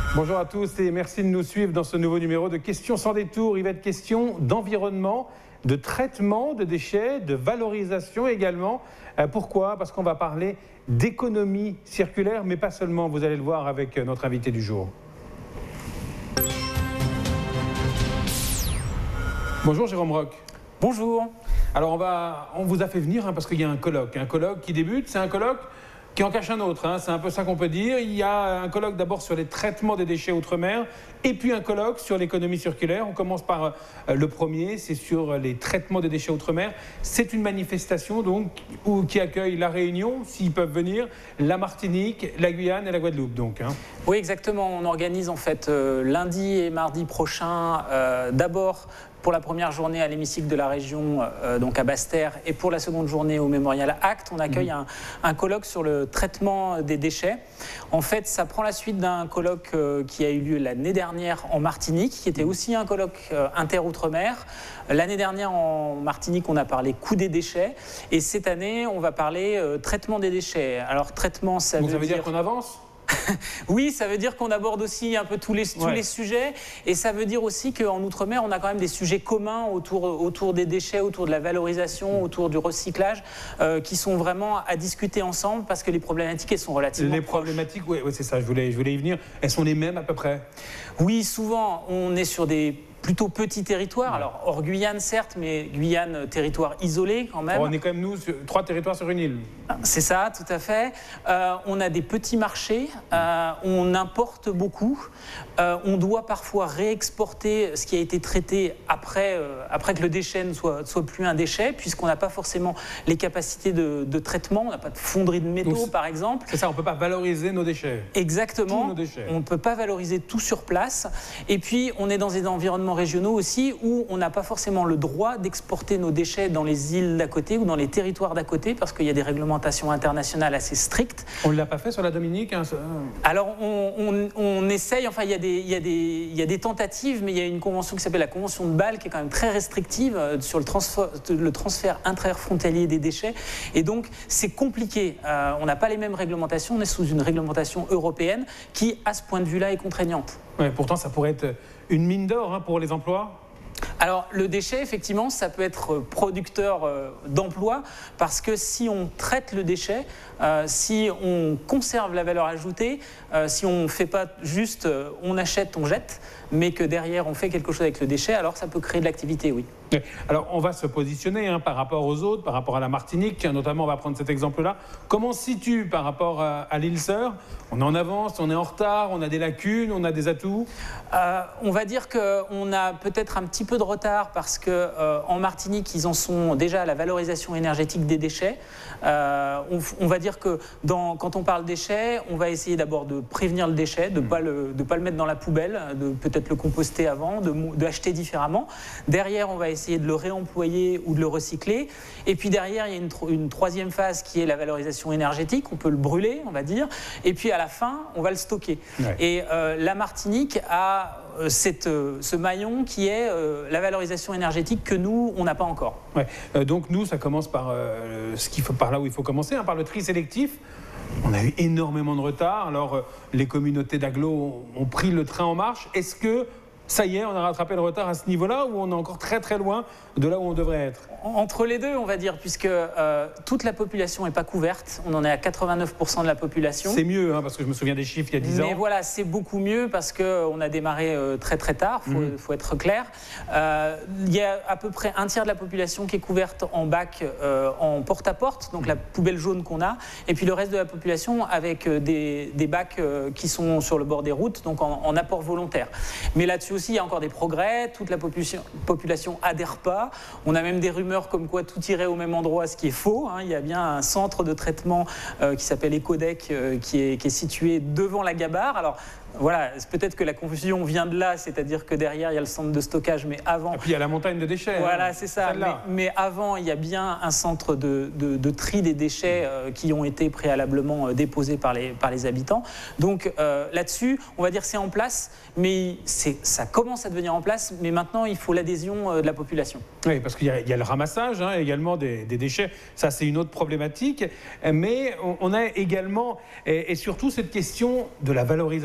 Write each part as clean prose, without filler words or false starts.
Bonjour à tous et merci de nous suivre dans ce nouveau numéro de Questions sans détour. Il va être question d'environnement, de traitement de déchets, de valorisation également. Pourquoi ? Parce qu'on va parler d'économie circulaire, mais pas seulement, vous allez le voir avec notre invité du jour. Bonjour Jérôme Roch. Bonjour. Alors on vous a fait venir parce qu'il y a un colloque qui débute, c'est un colloque qui en cache un autre, c'est un peu ça qu'on peut dire. Il y a un colloque d'abord sur les traitements des déchets outre-mer et puis un colloque sur l'économie circulaire. On commence par le premier, c'est sur les traitements des déchets outre-mer. C'est une manifestation donc qui accueille la Réunion, s'ils peuvent venir, la Martinique, la Guyane et la Guadeloupe donc. Oui, exactement. On organise en fait lundi et mardi prochain d'abord pour la première journée à l'hémicycle de la région, donc à Basse-Terre, et pour la seconde journée au Mémorial Acte, on accueille un colloque sur le traitement des déchets. En fait, ça prend la suite d'un colloque qui a eu lieu l'année dernière en Martinique, qui était aussi un colloque inter-outre-mer. L'année dernière en Martinique, on a parlé coût des déchets, et cette année, on va parler traitement des déchets. Alors, traitement, ça veut dire qu'on avance ? Oui, ça veut dire qu'on aborde aussi un peu tous les sujets, et ça veut dire aussi qu'en Outre-mer, on a quand même des sujets communs autour des déchets, autour de la valorisation, autour du recyclage, qui sont vraiment à discuter ensemble parce que les problématiques, elles sont relativement proches. Problématiques, oui, c'est ça, je voulais y venir. Elles sont les mêmes à peu près ? Oui, souvent, on est sur des plutôt petits territoires, alors hors Guyane certes, mais Guyane, territoire isolé quand même. On est quand même, nous, 3 territoires sur une île. C'est ça, tout à fait. On a des petits marchés, on importe beaucoup, on doit parfois réexporter ce qui a été traité après que le déchet ne soit plus un déchet, puisqu'on n'a pas forcément les capacités de traitement, on n'a pas de fonderie de métaux par exemple. C'est ça, on ne peut pas valoriser nos déchets. Exactement, tous nos déchets. On ne peut pas valoriser tout sur place. Et puis on est dans des environnements régionaux aussi où on n'a pas forcément le droit d'exporter nos déchets dans les îles d'à côté ou dans les territoires d'à côté parce qu'il y a des réglementations internationales assez strictes. On ne l'a pas fait sur la Dominique Alors on essaye, enfin il y a des tentatives, mais il y a une convention qui s'appelle la Convention de Bâle qui est quand même très restrictive sur le transfert intra-frontalier des déchets. Et donc c'est compliqué. On n'a pas les mêmes réglementations, on est sous une réglementation européenne qui, à ce point de vue-là, est contraignante. Ouais, pourtant ça pourrait être une mine d'or pour les emplois. Alors le déchet, effectivement, ça peut être producteur d'emplois parce que si on traite le déchet, si on conserve la valeur ajoutée, si on ne fait pas juste on achète, on jette, mais que derrière on fait quelque chose avec le déchet, alors ça peut créer de l'activité, oui. Alors on va se positionner par rapport aux autres, par rapport à la Martinique, notamment on va prendre cet exemple-là. Comment on se situe par rapport à l'île Sœur ? On est en avance, on est en retard, on a des lacunes, on a des atouts ? On va dire qu'on a peut-être un petit peu de retard parce qu'en Martinique, ils en sont déjà à la valorisation énergétique des déchets. On va dire que quand on parle déchets, on va essayer d'abord de prévenir le déchet, de ne pas le mettre dans la poubelle, de peut-être le composter avant, d'acheter différemment. Derrière, on va essayer de le réemployer ou de le recycler. Et puis derrière, il y a une troisième phase qui est la valorisation énergétique. On peut le brûler, on va dire. Et puis à la fin, on va le stocker. Ouais. Et la Martinique a ce maillon qui est la valorisation énergétique que nous, on n'a pas encore. Ouais. Donc nous, ça commence par par là où il faut commencer, par le tri sélectif. On a eu énormément de retard. Alors les communautés d'agglos ont pris le train en marche. Est-ce que ça y est, on a rattrapé le retard à ce niveau-là ou on est encore très très loin de là où on devrait être ? Entre les deux, on va dire, puisque toute la population n'est pas couverte. On en est à 89% de la population. C'est mieux, parce que je me souviens des chiffres il y a 10 ans. Mais voilà, c'est beaucoup mieux parce qu'on a démarré très très tard, il faut être clair. Il y a à peu près un tiers de la population qui est couverte en bac en porte-à-porte, donc la poubelle jaune qu'on a, et puis le reste de la population avec des bacs qui sont sur le bord des routes, donc en apport volontaire. Mais là-dessus aussi, il y a encore des progrès, toute la population adhère pas. On a même des rumeurs comme quoi tout irait au même endroit, ce qui est faux. Il y a bien un centre de traitement qui s'appelle Ecodec qui est situé devant la Gabarre. Alors voilà, peut-être que la confusion vient de là, c'est-à-dire que derrière il y a le centre de stockage, mais avant... Et puis il y a la montagne de déchets. Voilà, c'est ça. Mais avant, il y a bien un centre de tri des déchets qui ont été préalablement déposés par les habitants. Donc là-dessus, on va dire c'est en place, mais ça commence à devenir en place, mais maintenant il faut l'adhésion de la population. Oui, parce qu'il y a le ramassage également des déchets, ça c'est une autre problématique, mais on a également et surtout cette question de la valorisation de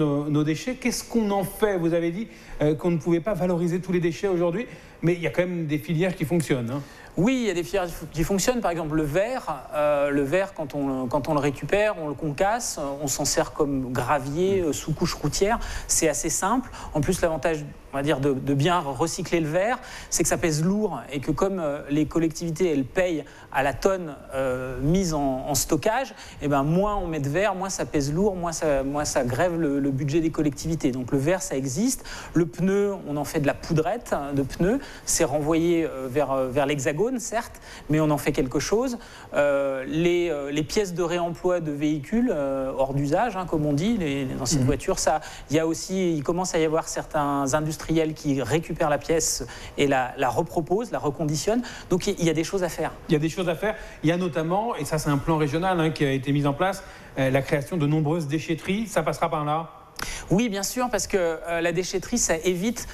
nos déchets. Qu'est-ce qu'on en fait? Vous avez dit qu'on ne pouvait pas valoriser tous les déchets aujourd'hui, mais il y a quand même des filières qui fonctionnent. Hein. Oui, il y a des filières qui fonctionnent. Par exemple, le verre, quand on le récupère, on le concasse, on s'en sert comme gravier sous couche routière. C'est assez simple. En plus, l'avantage, on va dire, de bien recycler le verre, c'est que ça pèse lourd et que comme les collectivités, elles payent à la tonne mise en stockage, et ben, moins on met de verre, moins ça pèse lourd, moins ça grève le budget des collectivités. Donc le verre, ça existe. Le pneu, on en fait de la poudrette de pneu. C'est renvoyé vers l'Hexagone, certes, mais on en fait quelque chose. Les pièces de réemploi de véhicules hors d'usage, hein, comme on dit, les anciennes voitures, ça, il commence à y avoir certains industriels qui récupèrent la pièce et la reproposent, la reconditionnent. Donc il y a des choses à faire. Il y a des choses à faire. Il y a notamment, et ça c'est un plan régional hein, qui a été mis en place, la création de nombreuses déchetteries. Ça passera par là? Oui, bien sûr, parce que la déchetterie, ça évite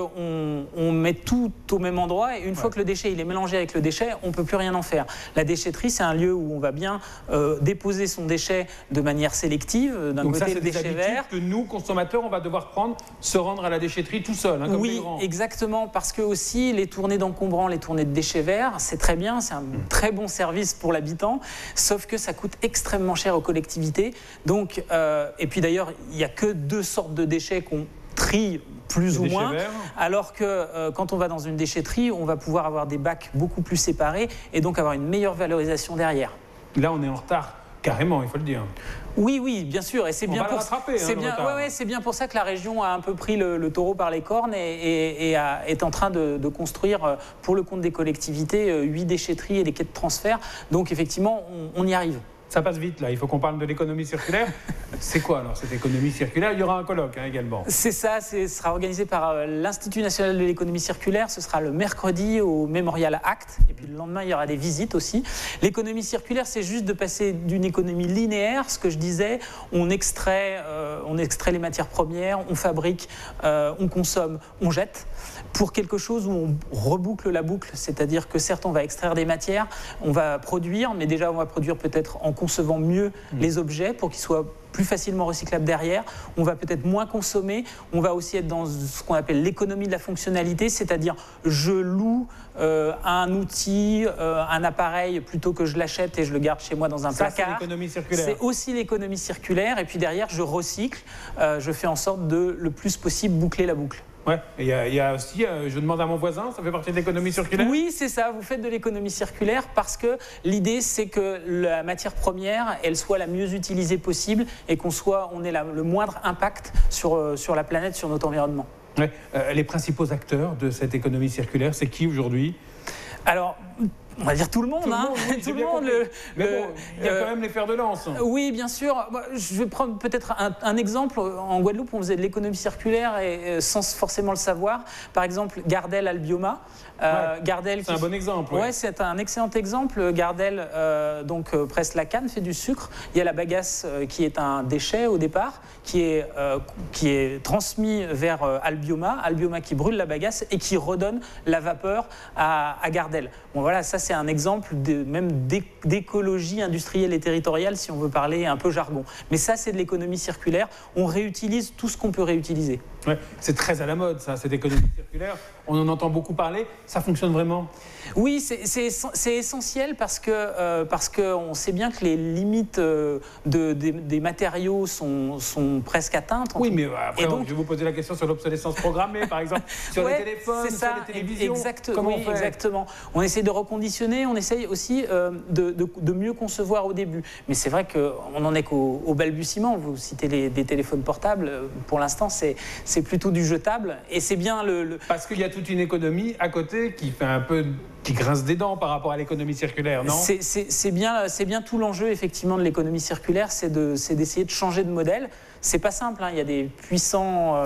qu'on mette tout au même endroit. Et une fois que le déchet il est mélangé avec le déchet, on ne peut plus rien en faire. La déchetterie, c'est un lieu où on va bien déposer son déchet de manière sélective. D'un côté, ça, c'est le des déchet habitudes vert. que nous, consommateurs, on va devoir prendre, se rendre à la déchetterie tout seul, hein, comme Oui, les grands. exactement, parce que aussi les tournées d'encombrants, les tournées de déchets verts, c'est très bien, c'est un très bon service pour l'habitant, sauf que ça coûte extrêmement cher aux collectivités. Donc, et puis d'ailleurs, il n'y a que deux sortes de déchets qu'on trie plus ou moins, alors que quand on va dans une déchetterie, on va pouvoir avoir des bacs beaucoup plus séparés et donc avoir une meilleure valorisation derrière. Là, on est en retard, carrément, il faut le dire. Oui, bien sûr, et c'est bien pour c'est bien pour ça que la région a un peu pris le taureau par les cornes et est en train de construire pour le compte des collectivités 8 déchetteries et des quais de transfert. Donc effectivement, on y arrive. Ça passe vite, là. Il faut qu'on parle de l'économie circulaire. C'est quoi, alors, cette économie circulaire? Il y aura un colloque, hein, également. C'est ça. Ce sera organisé par l'Institut national de l'économie circulaire. Ce sera le mercredi au Memorial Act. Et puis, le lendemain, il y aura des visites aussi. L'économie circulaire, c'est juste de passer d'une économie linéaire, ce que je disais. On extrait les matières premières, on fabrique, on consomme, on jette, pour quelque chose où on reboucle la boucle. C'est-à-dire que certes, on va extraire des matières, on va produire, mais déjà, on va produire peut-être en concevant mieux les objets pour qu'ils soient plus facilement recyclables derrière. On va peut-être moins consommer. On va aussi être dans ce qu'on appelle l'économie de la fonctionnalité, c'est-à-dire je loue un outil, un appareil, plutôt que je l'achète et je le garde chez moi dans un placard. C'est l'économie circulaire. C'est aussi l'économie circulaire. Et puis derrière, je recycle. Je fais en sorte de, le plus possible, boucler la boucle. Ouais, il y a aussi, je demande à mon voisin, ça fait partie de l'économie circulaire? Oui, c'est ça, vous faites de l'économie circulaire parce que l'idée, c'est que la matière première, elle soit la mieux utilisée possible et on ait le moindre impact sur la planète, sur notre environnement. Ouais. Les principaux acteurs de cette économie circulaire, c'est qui aujourd'hui? Alors, on va dire tout le monde. Tout le monde. Mais bon, il y a quand même les fers de lance. Oui, bien sûr. Je vais prendre peut-être un exemple. En Guadeloupe, on faisait de l'économie circulaire et sans forcément le savoir. Par exemple, Gardel Albioma. C'est un bon exemple. Oui, c'est un excellent exemple. Gardel presse la canne, fait du sucre. Il y a la bagasse qui est un déchet au départ, qui est transmis vers Albioma. Albioma qui brûle la bagasse et qui redonne la vapeur à Gardel. Bon, voilà, ça c'est un exemple même d'écologie industrielle et territoriale, si on veut parler un peu jargon. Mais ça, c'est de l'économie circulaire. On réutilise tout ce qu'on peut réutiliser. Ouais, c'est très à la mode, ça, cette économie circulaire. On en entend beaucoup parler. Ça fonctionne vraiment? Oui, c'est essentiel parce qu'on sait bien que les limites des matériaux sont presque atteintes. Oui, mais après, je vais vous poser la question sur l'obsolescence programmée, par exemple, sur les téléphones, sur les télévisions. Exactement. On essaie de reconditionner, on essaye aussi de mieux concevoir au début. Mais c'est vrai qu'on n'en est qu'au balbutiement. Vous citez des téléphones portables. Pour l'instant, c'est plutôt du jetable. Et c'est bien Parce qu'il y a toute une économie à côté qui fait un peu... qui grince des dents par rapport à l'économie circulaire, non? C'est bien tout l'enjeu, effectivement, de l'économie circulaire, c'est d'essayer de changer de modèle. C'est pas simple, hein. Il y a des puissants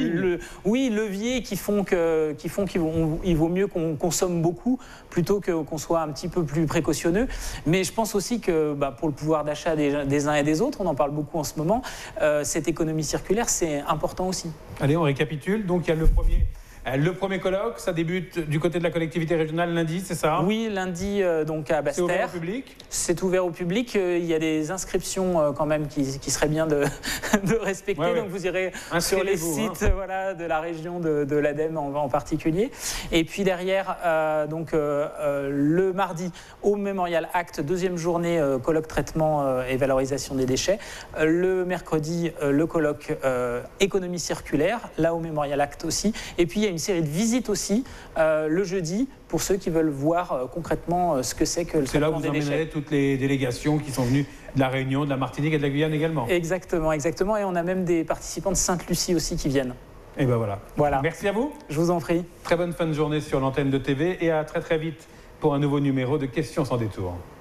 leviers qui font qu'il vaut mieux qu'on consomme beaucoup plutôt qu'on soit un petit peu plus précautionneux. Mais je pense aussi que pour le pouvoir d'achat des uns et des autres, on en parle beaucoup en ce moment, cette économie circulaire, c'est important aussi. Allez, on récapitule. Donc il y a le premier Le premier colloque, ça débute du côté de la collectivité régionale lundi, c'est ça? Oui, lundi donc à C'est ouvert Basse-Terre. au public? C'est ouvert au public. Il y a des inscriptions quand même qui serait bien de respecter. Ouais, ouais. Donc vous irez sur les sites voilà, de la région de l'ADEME en particulier. Et puis derrière, le mardi au Mémorial Act, deuxième journée colloque traitement et valorisation des déchets. Le mercredi, le colloque économie circulaire, là au Mémorial Act aussi. Et puis il y a une série de visites aussi le jeudi pour ceux qui veulent voir concrètement ce que c'est que le traitement des déchets. C'est là où vous emmènerez toutes les délégations qui sont venues de la Réunion, de la Martinique et de la Guyane également. Exactement, exactement. Et on a même des participants de Sainte-Lucie aussi qui viennent. Et ben voilà. Merci à vous. Je vous en prie. Très bonne fin de journée sur l'antenne de TV et à très très vite pour un nouveau numéro de Questions sans détour.